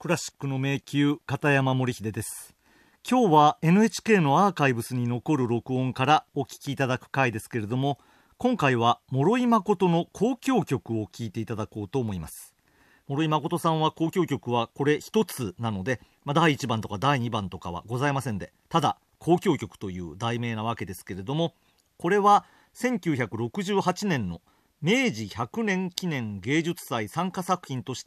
クラシックの迷宮片山森秀です。今日は NHK のアーカイブスに残る録音からお聞きいただく回ですけれども、今回は諸井誠の交響曲を聴いていただこうと思います。諸井誠さんは交響曲はこれ一つなので、第1番とか第2番とかはございませんで、ただ交響曲という題名なわけですけれども、これは1968年の明治100年記念芸術祭参加作品として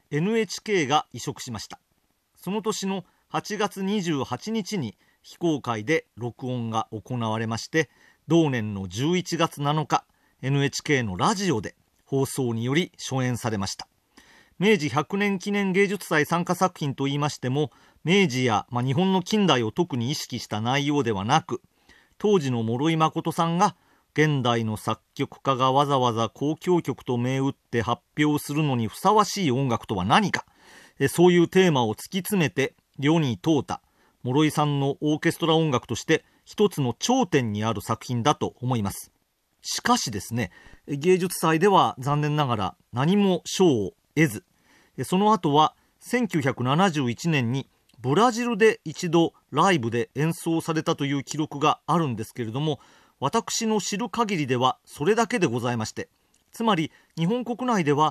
NHK が移植しました。その年の8月28日に非公開で録音が行われまして、同年の11月7日 NHK のラジオで放送により初演されました。明治100年記念芸術祭参加作品といいましても、明治や、日本の近代を特に意識した内容ではなく、当時の諸井誠さんが現代の作曲家がわざわざ交響曲と銘打って発表するのにふさわしい音楽とは何か、そういうテーマを突き詰めて世に問うた諸井さんのオーケストラ音楽として一つの頂点にある作品だと思います。しかしですね、芸術祭では残念ながら何も賞を得ず、その後は1971年にブラジルで一度ライブで演奏されたという記録があるんですけれども、私の知る限りではそれだけでございまして、つまり日本国内では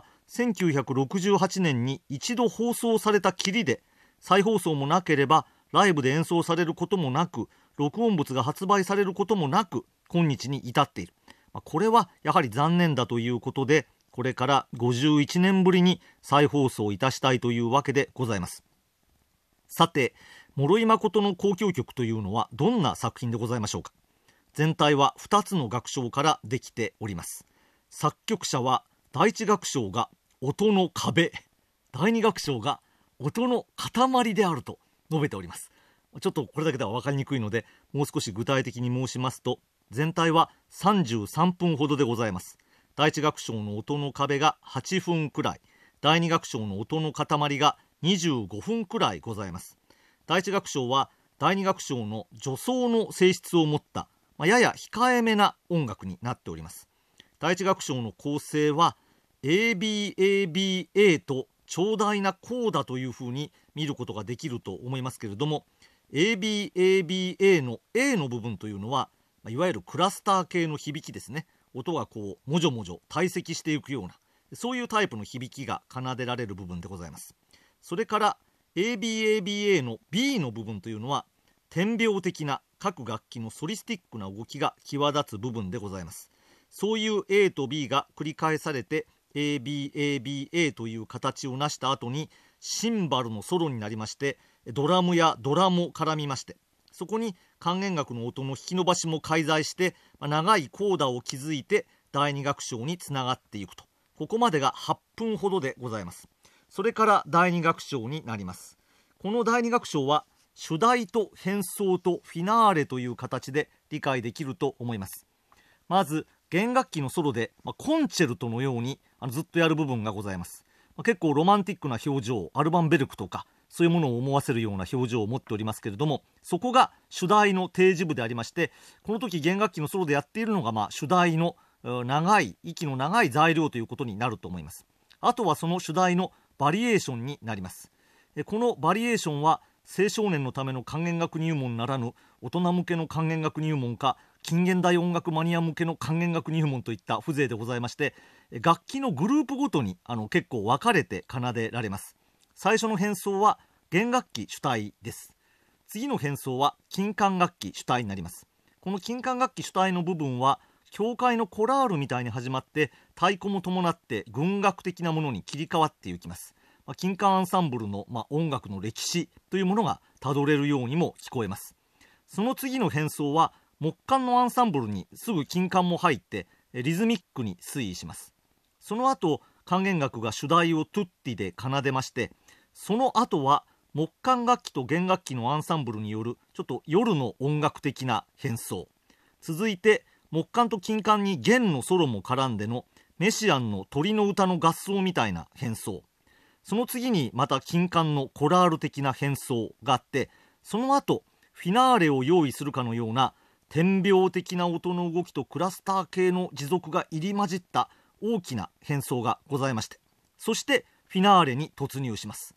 1968年に一度放送されたきりで、再放送もなければライブで演奏されることもなく、録音物が発売されることもなく、今日に至っている。これはやはり残念だということで、これから51年ぶりに再放送いたしたいというわけでございます。さて、諸井誠の交響曲というのはどんな作品でございましょうか。全体は2つの楽章からできております。作曲者は第一楽章が音の壁、第二楽章が音の塊であると述べております。ちょっとこれだけでは分かりにくいので、もう少し具体的に申しますと、全体は33分ほどでございます。第一楽章の音の壁が8分くらい、第二楽章の音の塊が25分くらいございます。第一楽章は第二楽章の助走の性質を持ったやや控えめな音楽になっております。第一楽章の構成は ABABA と長大なコーダというふうに見ることができると思いますけれども、 ABABA の A の部分というのは、いわゆるクラスター系の響きですね。音がこうもじょもじょ堆積していくような、そういうタイプの響きが奏でられる部分でございます。それから ABABA の B の部分というのは、点描的な各楽器のソリスティックな動きが際立つ部分でございます。そういう A と B が繰り返されて ABABA という形を成した後にシンバルのソロになりまして、ドラムやドラも絡みまして、そこに管弦楽の音の引き伸ばしも介在して、長いコーダを築いて第二楽章につながっていくと。ここまでが8分ほどでございます。それから第二楽章になります。この第二楽章は主題と変奏とフィナーレという形で理解できると思います。まず弦楽器のソロで、コンチェルトのようにずっとやる部分がございます。結構ロマンティックな表情、アルバンベルクとかそういうものを思わせるような表情を持っておりますけれども、そこが主題の定時部でありまして、この時弦楽器のソロでやっているのが主題の長い息の長い材料ということになると思います。あとはその主題のバリエーションになります。このバリエーションは青少年のための管弦楽入門ならぬ大人向けの管弦楽入門か、近現代音楽マニア向けの管弦楽入門といった風情でございまして、楽器のグループごとに結構分かれて奏でられます。最初の変奏は弦楽器主体です。次の変奏は金管楽器主体になります。この金管楽器主体の部分は教会のコラールみたいに始まって太鼓も伴って軍楽的なものに切り替わっていきます。金管アンサンブルの、音楽の歴史というものがたどれるようにも聞こえます。その次の変奏は木管のアンサンブルにすぐ金管も入ってリズミックに推移します。その後管弦楽が主題をトゥッティで奏でまして、その後は木管楽器と弦楽器のアンサンブルによるちょっと夜の音楽的な変奏、続いて木管と金管に弦のソロも絡んでのメシアンの鳥の歌の合奏みたいな変奏、その次にまた金管のコラール的な変奏があって、その後フィナーレを用意するかのような点描的な音の動きとクラスター系の持続が入り混じった大きな変奏がございまして、そしてフィナーレに突入します。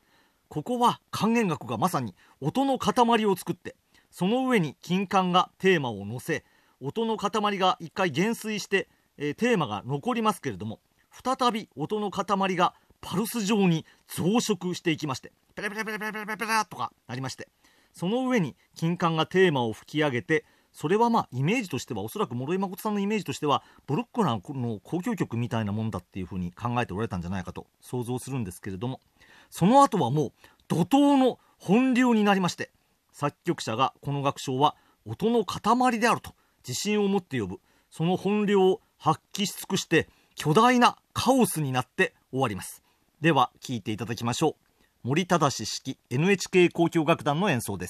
ここは管弦楽がまさに音の塊を作って、その上に金管がテーマを乗せ、音の塊が一回減衰して、テーマが残りますけれども、再び音の塊がパルス状に増殖していきまして、ペラペラペラペラペラペラペラとかなりまして、その上に金管がテーマを吹き上げて、それはイメージとしては、おそらく諸井誠さんのイメージとしてはブロックナーの交響曲みたいなもんだっていうふうに考えておられたんじゃないかと想像するんですけれども、その後はもう怒涛の本流になりまして、作曲者がこの楽章は音の塊であると自信を持って呼ぶ、その本領を発揮し尽くして巨大なカオスになって終わります。では聴いていただきましょう。森忠指揮 NHK 交響楽団の演奏です。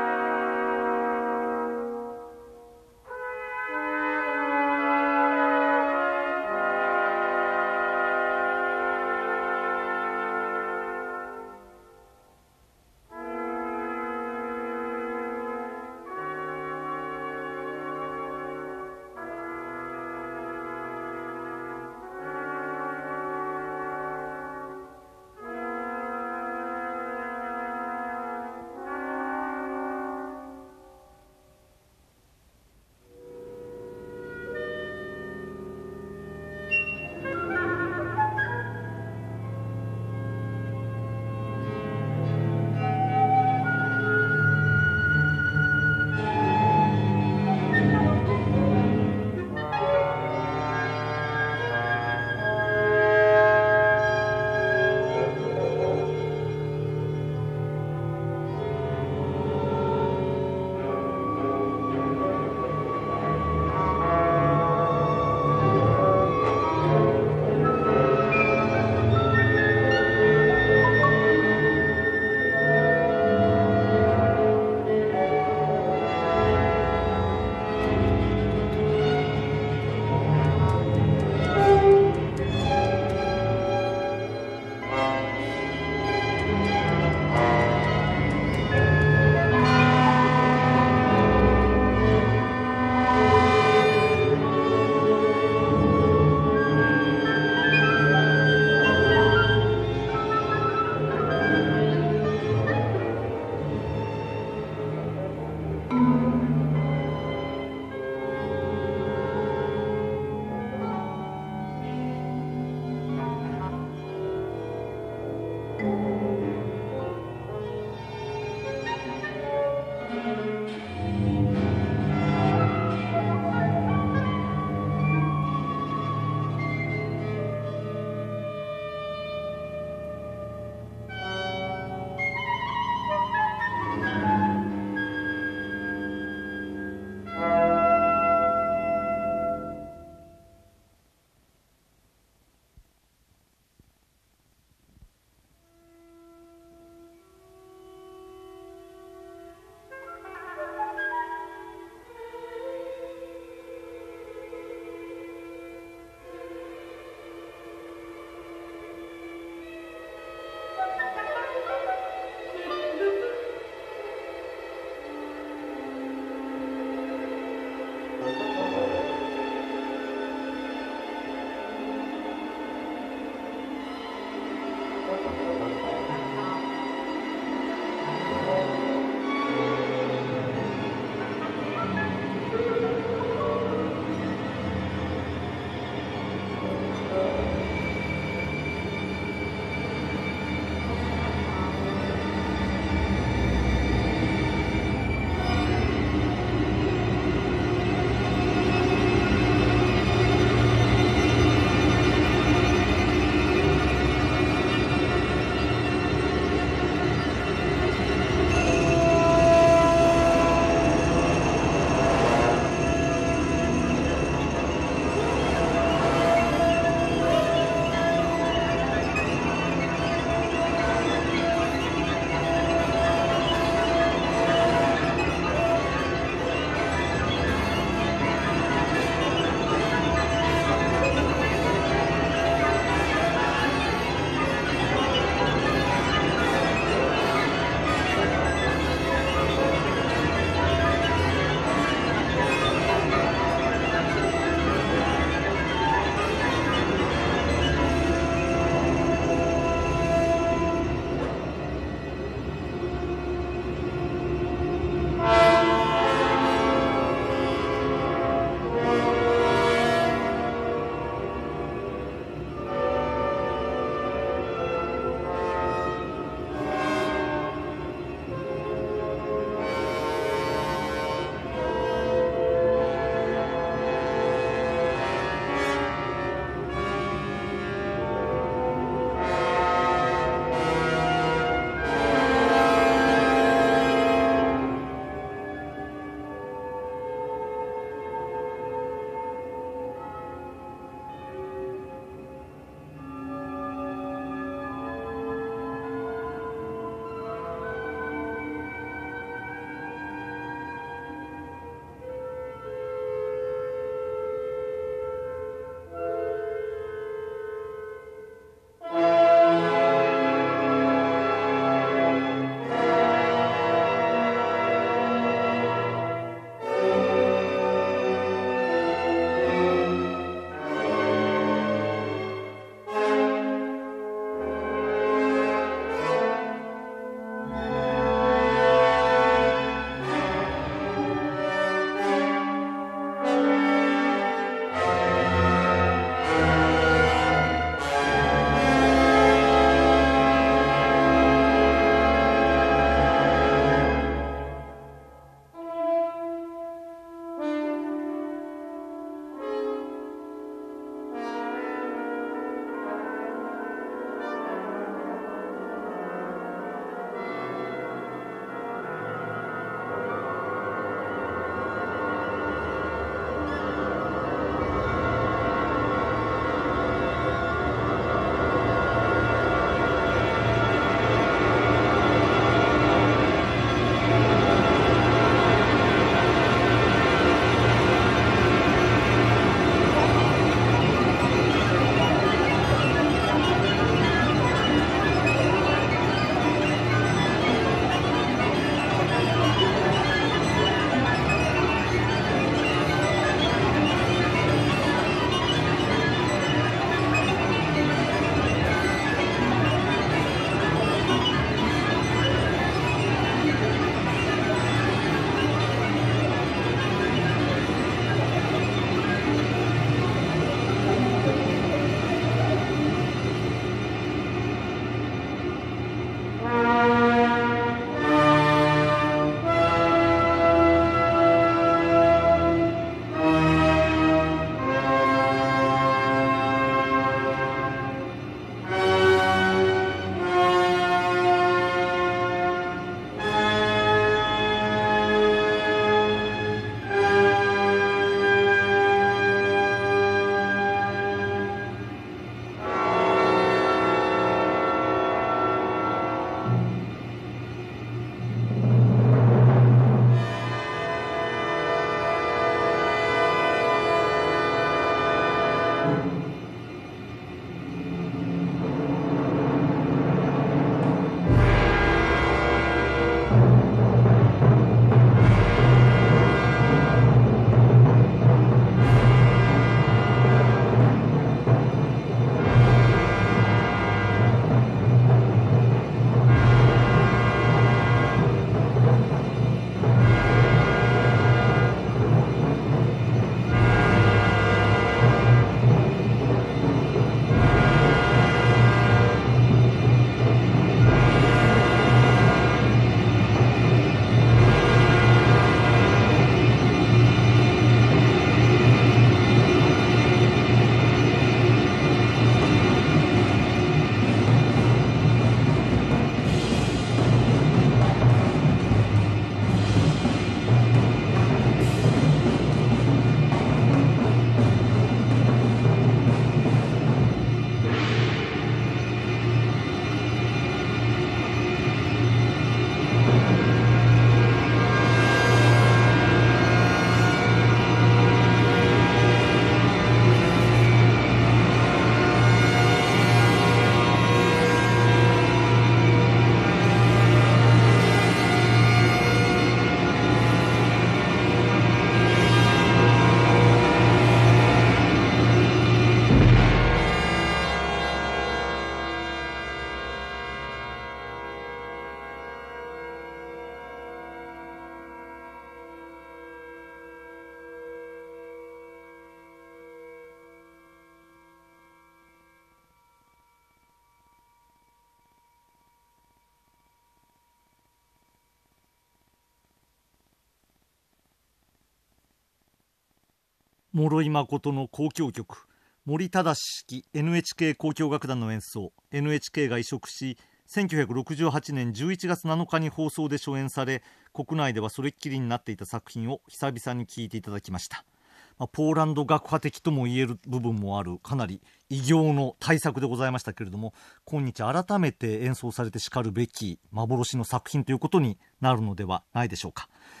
諸井誠の交響曲、森忠式 NHK 交響楽団の演奏、 NHK が移植し1968年11月7日に放送で初演され、国内ではそれっきりになっていた作品を久々に聴いていただきました。ポーランド楽派的とも言える部分もあるかなり異形の大作でございましたけれども、今日改めて演奏されてしかるべき幻の作品ということになるのではないでしょうか。